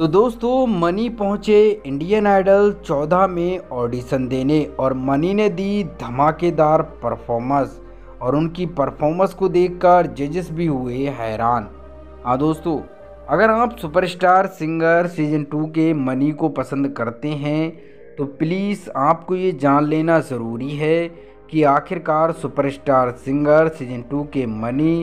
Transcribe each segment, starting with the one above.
दोस्तों मनी पहुंचे Indian idol 14 में ऑडिशन देने और मनी ने दी धमाकेदार परफॉर्मेंस और उनकी परफॉर्मेंस को देखकर जजेस भी हुए हैरान। हाँ दोस्तों, अगर आप सुपरस्टार सिंगर सीजन 2 के मनी को पसंद करते हैं तो प्लीज़ आपको ये जान लेना ज़रूरी है कि आखिरकार सुपरस्टार सिंगर सीजन 2 के मनी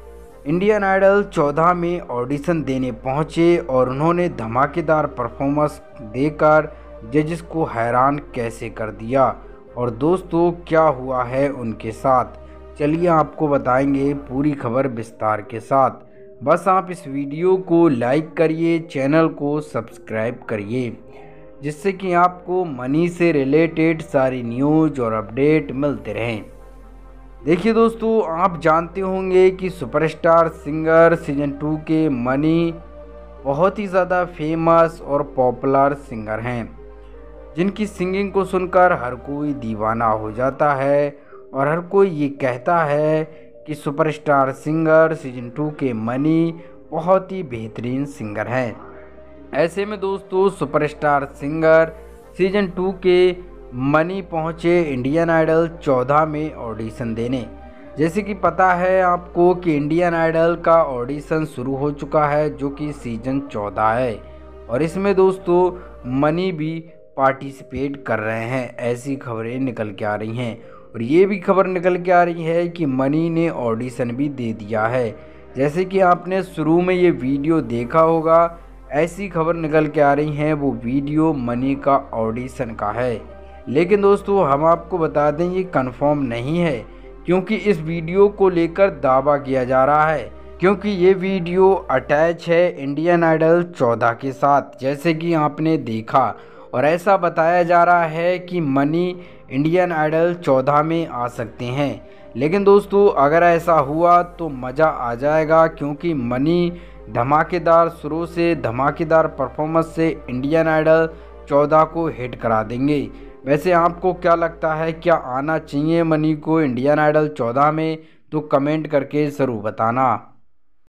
इंडियन आइडल 14 में ऑडिशन देने पहुंचे और उन्होंने धमाकेदार परफॉर्मेंस देकर जजेस को हैरान कैसे कर दिया। और दोस्तों क्या हुआ है उनके साथ, चलिए आपको बताएंगे पूरी खबर विस्तार के साथ। बस आप इस वीडियो को लाइक करिए, चैनल को सब्सक्राइब करिए, जिससे कि आपको मनी से रिलेटेड सारी न्यूज़ और अपडेट मिलते रहें। देखिए दोस्तों, आप जानते होंगे कि सुपरस्टार सिंगर सीजन 2 के मनी बहुत ही ज़्यादा फेमस और पॉपुलर सिंगर हैं, जिनकी सिंगिंग को सुनकर हर कोई दीवाना हो जाता है और हर कोई ये कहता है कि सुपरस्टार सिंगर सीजन 2 के मनी बहुत ही बेहतरीन सिंगर हैं। ऐसे में दोस्तों सुपरस्टार सिंगर सीजन 2 के मनी पहुंचे इंडियन आइडल 14 में ऑडिशन देने। जैसे कि पता है आपको कि इंडियन आइडल का ऑडिशन शुरू हो चुका है, जो कि सीजन 14 है, और इसमें दोस्तों मनी भी पार्टिसिपेट कर रहे हैं। ऐसी खबरें निकल के आ रही हैं और ये भी खबर निकल के आ रही है कि मनी ने ऑडिशन भी दे दिया है। जैसे कि आपने शुरू में ये वीडियो देखा होगा, ऐसी खबर निकल के आ रही हैं, वो वीडियो मनी का ऑडिशन का है। लेकिन दोस्तों हम आपको बता दें ये कंफर्म नहीं है, क्योंकि इस वीडियो को लेकर दावा किया जा रहा है, क्योंकि ये वीडियो अटैच है इंडियन आइडल 14 के साथ, जैसे कि आपने देखा। और ऐसा बताया जा रहा है कि मनी इंडियन आइडल 14 में आ सकते हैं। लेकिन दोस्तों अगर ऐसा हुआ तो मज़ा आ जाएगा, क्योंकि मनी धमाकेदार शुरू से धमाकेदार परफॉर्मेंस से इंडियन आइडल 14 को हिट करा देंगे। वैसे आपको क्या लगता है, क्या आना चाहिए मनी को इंडियन आइडल 14 में? तो कमेंट करके ज़रूर बताना।